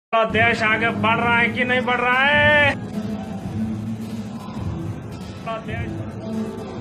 देश आगे बढ़ रहा है कि नहीं बढ़ रहा है? देश